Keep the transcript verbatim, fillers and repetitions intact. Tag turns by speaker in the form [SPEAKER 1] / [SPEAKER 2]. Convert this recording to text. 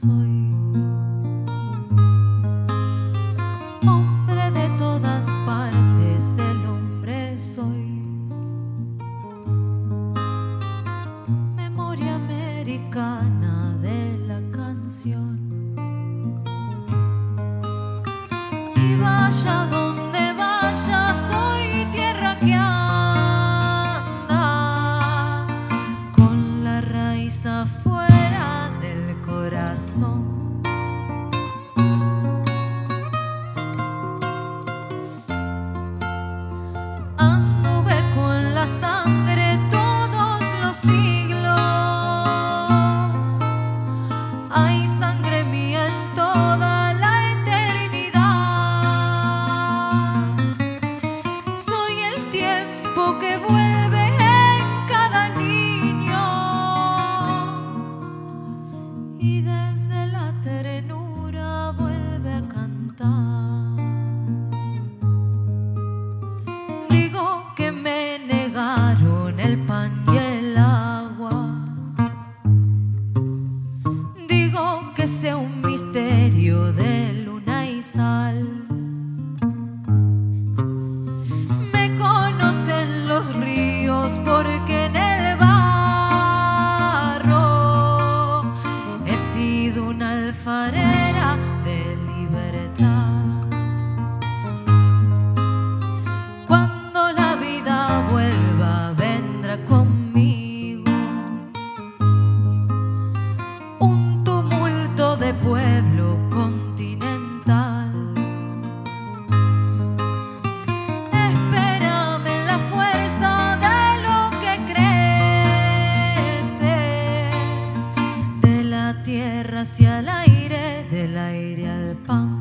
[SPEAKER 1] soy. Hombre de todas partes, el hombre soy. Memoria americana de la canción. Y vaya donde vaya, soy tierra que anda con la raíz afuera del corazón. Anduve con la sangre todos los siglos. Hay sangre mía en toda la eternidad. Soy el tiempo que vuelve en cada niño y desde la ternura vuelve a cantar. Digo que me negaron el pan y el agua. Digo que sea un misterio de luna y sal. Me conocen los ríos porque en el barro he sido una alfarera de libertad. Cuando la vida vuelva, vendrá conmigo un tumulto de pueblo continental. Espérame en la fuerza de lo que crece, de la tierra hacia el aire, del aire al pan.